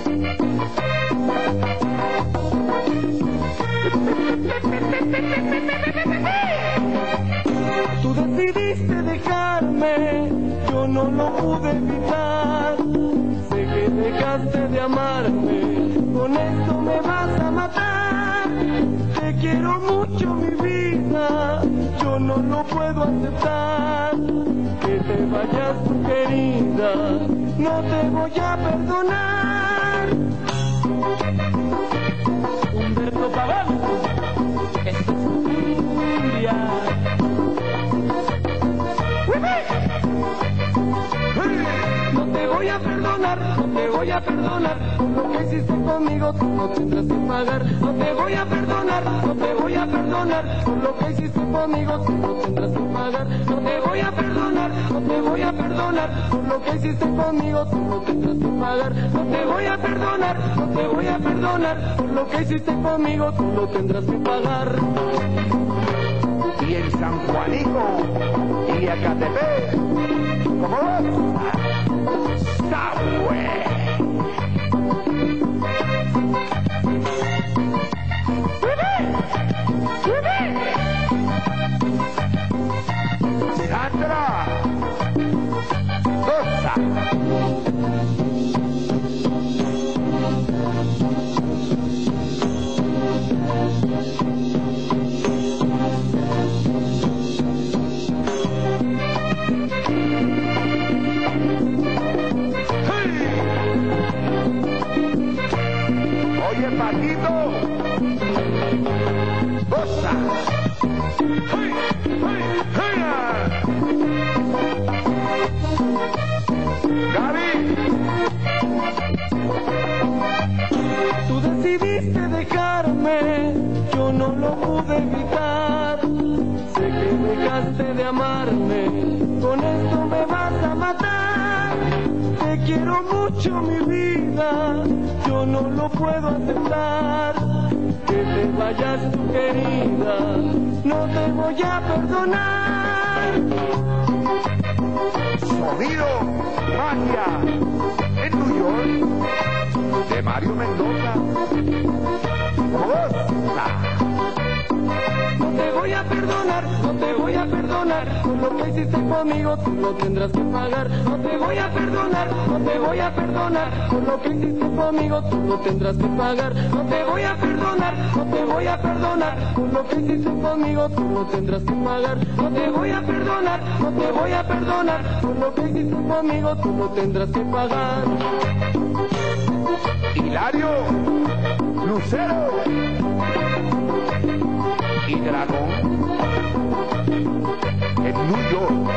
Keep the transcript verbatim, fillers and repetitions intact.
Tú decidiste dejarme, yo no lo pude evitar. Sé que dejaste de amarme, con esto me vas a matar. Te quiero mucho, mi vida, yo no lo puedo aceptar. Que te vayas, tu querida, no te voy a perdonar. Humberto Paván, esto es cumbia. No te voy a perdonar, no te voy a perdonar. Por lo que hiciste conmigo tú no tendrás que pagar. No te voy a perdonar, no te voy a perdonar. Por lo que hiciste conmigo tú no tendrás que pagar. No te voy a perdonar, no te voy a perdonar. Por lo que hiciste conmigo tú no tendrás que pagar. No te voy a perdonar, no te voy a perdonar. Por lo que hiciste conmigo tú no tendrás que pagar. Y en San Juanico y Ecatepec, ¿cómo ves? ¡Sabue! ¡Sandra! ¡Cosa! Oye, Paquito, goza. ¡Hey! ¡Hey! ¡Hey! ¡Gaby! Tú decidiste dejarme, yo no lo pude evitar. Sé que dejaste de amarme, con esto me vas a matar. Te quiero mucho, mi vida, yo no lo puedo aceptar. Que te vayas, tu querida, no te voy a perdonar. Sonido, magia, en New York, de Mario Mendoza. ¡Goza! No te voy a perdonar, no te voy a perdonar. Por lo que hiciste conmigo tú lo tendrás que pagar. No te voy a perdonar, no te voy a perdonar. Por lo que hiciste conmigo tú lo tendrás que pagar. No te voy a perdonar, no te voy a perdonar. Por lo que hiciste conmigo tú lo tendrás que pagar. No te voy a perdonar, no te voy a perdonar. Por lo que hiciste conmigo tú lo tendrás que pagar. Hilario, Lucero y Dragón en New York.